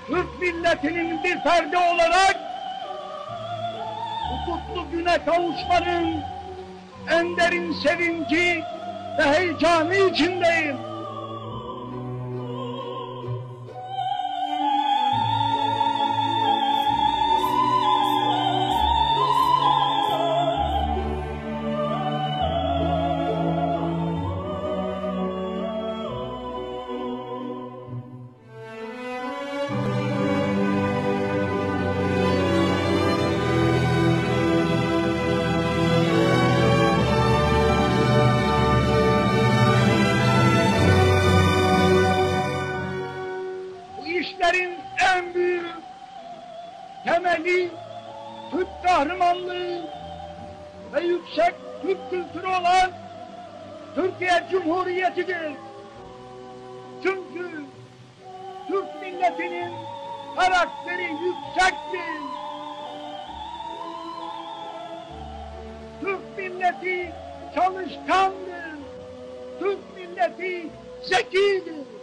Türk milletinin bir ferdi olarak bu kutlu güne kavuşmanın en derin sevinci ve heyecanı içindeyim. İşlerin en büyük temeli Türk kahramanlığı ve yüksek Türk kültürü olan Türkiye Cumhuriyeti'dir. Çünkü Türk milletinin karakteri yüksektir. Türk milleti çalışkandır. Türk milleti zekidir.